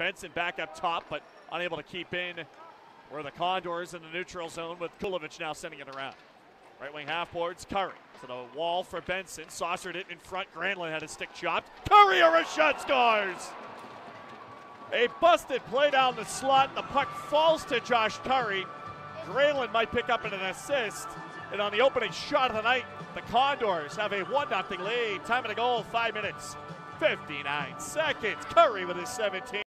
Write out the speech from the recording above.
Benson back up top, but unable to keep in. Where the Condors in the neutral zone with Kulovic now sending it around. Right wing half boards, Currie to the wall for Benson. Saucered it in front. Granlund had his stick chopped. Currie, a shot, scores! A busted play down the slot. The puck falls to Josh Currie. Granlund might pick up an assist. And on the opening shot of the night, the Condors have a 1-0 lead. Time of the goal, 5 minutes, 59 seconds. Currie with his 17th.